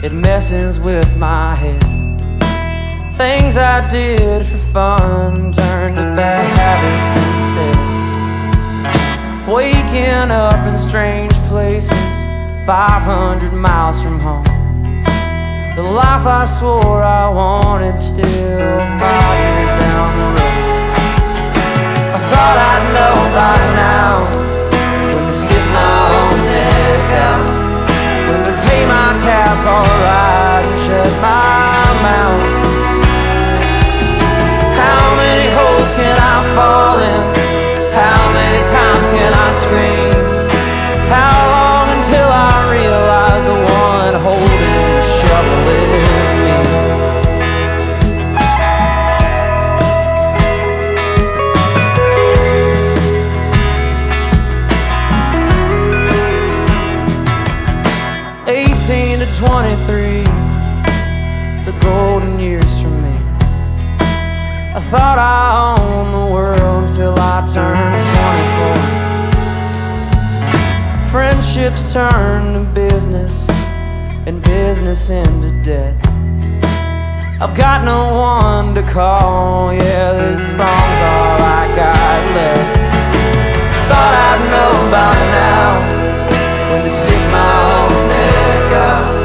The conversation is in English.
it messes with my head. Things I did for fun turned to bad habits instead. Waking up in strange places 500 miles from home. The life I swore I wanted still 5 years down the road. I thought I'd know by now when to stick my own neck out, when to pay my tab call right and shut my mouth. How many holes can I fall in? How many times can I scream? How long until I realize the one holding the shovel is me? To 23, the golden years for me. I thought I owned the world till I turned 24. Friendships turned to business, and business into debt. I've got no one to call, yeah, this song's all I got left. Thought I'd know by now when to stick my own neck out,